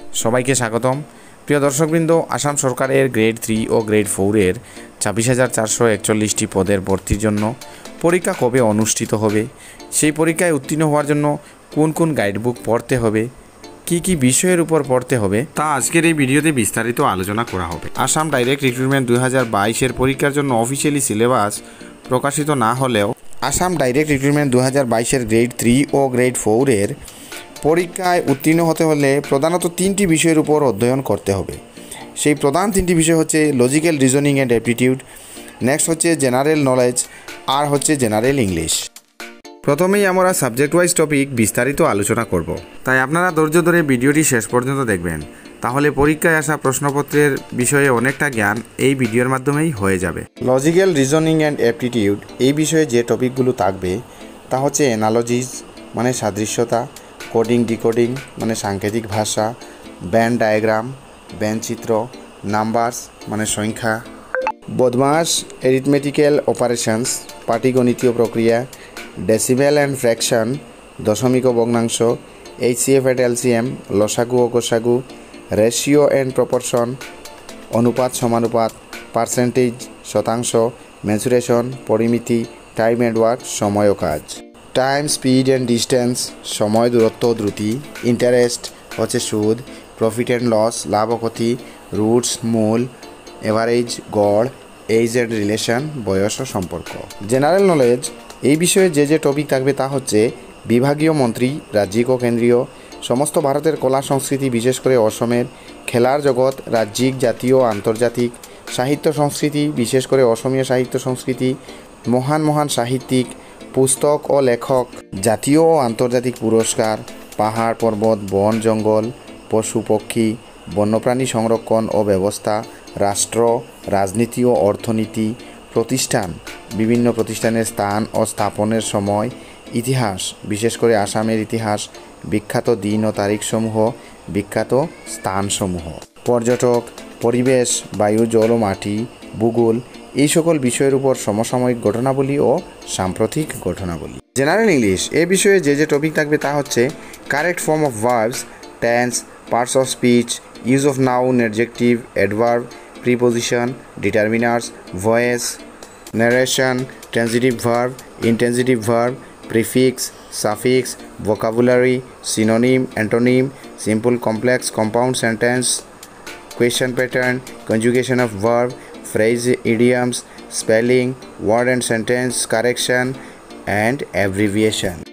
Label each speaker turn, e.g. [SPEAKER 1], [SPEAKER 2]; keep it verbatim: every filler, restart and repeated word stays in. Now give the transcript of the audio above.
[SPEAKER 1] সবাইকে স্বাগতম। প্রিয় দর্শকবৃন্দ, আসাম সরকারের গ্রেড থ্রি ও গ্রেড ফোরের ছাব্বিশ হাজার চারশো একচল্লিশটি পদের ভর্তির জন্য পরীক্ষা কবে অনুষ্ঠিত হবে, সেই পরীক্ষায় উত্তীর্ণ হওয়ার জন্য কোন কোন গাইডবুক পড়তে হবে, কি কি বিষয়ের উপর পড়তে হবে, তা আজকের এই ভিডিওতে বিস্তারিত আলোচনা করা হবে। আসাম ডাইরেক্ট রিক্রুটমেন্ট দুই হাজার বাইশের পরীক্ষার জন্য অফিসিয়ালি সিলেবাস প্রকাশিত না হলেও আসাম ডাইরেক্ট রিক্রুটমেন্ট দুই হাজার বাইশের গ্রেড থ্রি ও গ্রেড ফোরের পরীক্ষায় উত্তীর্ণ হতে হলে প্রধানত তিনটি বিষয়ের উপর অধ্যয়ন করতে হবে। সেই প্রধান তিনটি বিষয় হচ্ছে logical reasoning and aptitude, next হচ্ছে জেনারেল নলেজ, আর হচ্ছে জেনারেল ইংলিশ। প্রথমেই আমরা সাবজেক্ট ওয়াইজ টপিক বিস্তারিত আলোচনা করব, তাই আপনারা ধৈর্য ধরে ভিডিওটি শেষ পর্যন্ত দেখবেন, তাহলে পরীক্ষায় আসা প্রশ্নপত্রের বিষয়ে অনেকটা জ্ঞান এই ভিডিওর মাধ্যমেই হয়ে যাবে। লজিক্যাল রিজনিং অ্যান্ড অ্যাপটিটিউড এই বিষয়ে যে টপিকগুলো থাকবে তা হচ্ছে অ্যানালজিস মানে সাদৃশ্যতা, কোডিং ডিকোডিং মানে সাংকেতিক ভাষা, ব্যান্ড ডায়াগ্রাম ব্যান্ড চিত্র, নাম্বারস মানে সংখ্যা, বদমাস অ্যারিথমেটিক্যাল অপারেশনস পাটিগণিতীয় প্রক্রিয়া, ডেসিমেল অ্যান্ড ফ্র্যাকশন দশমিক ও ভগ্নাংশ, H C F and L C M লসাগু ও গোসাগু, রেশিও অ্যান্ড প্রপোর্শন অনুপাত সমানুপাত, পার্সেন্টেজ শতাংশ, মেন্সুরেশন পরিমিতি, টাইম অ্যান্ড ওয়ার্ক সময় ও কাজ, টাইম স্পিড অ্যান্ড ডিস্টেন্স সময় দূরত্ব দ্রুতি, ইন্টারেস্ট হচ্ছে সুদ, প্রফিট অ্যান্ড লস লাভ ও ক্ষতি, রুটস মূল, এভারেজ গড়, এজ অ্যান্ড রিলেশন বয়স ও সম্পর্ক। জেনারেল নলেজ এই বিষয়ে যে যে টপিক থাকবে তা হচ্ছে বিভাগীয় মন্ত্রী রাজ্যিক ও কেন্দ্রীয়, সমস্ত ভারতের কলা সংস্কৃতি বিশেষ করে অসমের, খেলার জগৎ রাজ্যিক জাতীয় ও আন্তর্জাতিক, সাহিত্য সংস্কৃতি বিশেষ করে অসমীয় সাহিত্য সংস্কৃতি, মহান মহান সাহিত্যিক, পুস্তক ও লেখক, জাতীয় ও আন্তর্জাতিক পুরস্কার, পাহাড় পর্বত বন জঙ্গল, পশু পক্ষী, বন্যপ্রাণী সংরক্ষণ ও ব্যবস্থা, রাষ্ট্র রাজনীতি ও অর্থনীতি, প্রতিষ্ঠান বিভিন্ন প্রতিষ্ঠানের স্থান ও স্থাপনের সময়, ইতিহাস বিশেষ করে আসামের ইতিহাস, বিখ্যাত দিন ও তারিখসমূহ, বিখ্যাত স্থানসমূহ, পর্যটক, পরিবেশ বায়ু জল ও মাটি, ভূগোল এই সকল বিষয়ের উপর সমসাময়িক ঘটনাবলী ও সাম্প্রতিক ঘটনাবলী। জেনারেল ইংলিশ এ বিষয়ে যে যে টপিক থাকবে তা হচ্ছে correct form of verbs, tense, parts of speech, use of noun, adjective, adverb, preposition, determiners, voice, narration, transitive verb, intransitive verb, prefix, suffix, vocabulary, synonym, antonym, simple, complex, compound sentence, question pattern, conjugation of verb, phrase, idioms, spelling, word and sentence correction, and abbreviation.